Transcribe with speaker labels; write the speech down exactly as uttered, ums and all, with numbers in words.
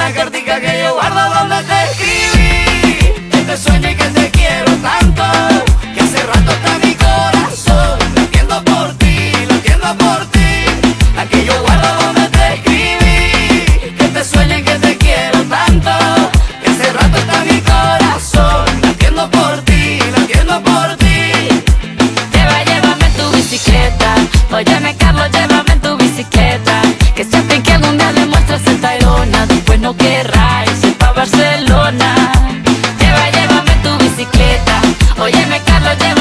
Speaker 1: una cartica que yo guardo donde te escribí, que te sueño y que te quiero tanto, que hace rato está mi corazón latiendo por ti, latiendo por ti. La que yo guardo donde te escribí, que te sueño y que te quiero tanto, que hace rato está mi corazón latiendo por ti, latiendo por ti.
Speaker 2: Lleva, llévame en tu bicicleta. Óyeme, Carlos, llévame en tu bicicleta. Que siempre que algún día le muestras el Tayrona, después no querrá irse pa' Barcelona. Lleva, llévame en tu bicicleta. Óyeme, Carlos, llévame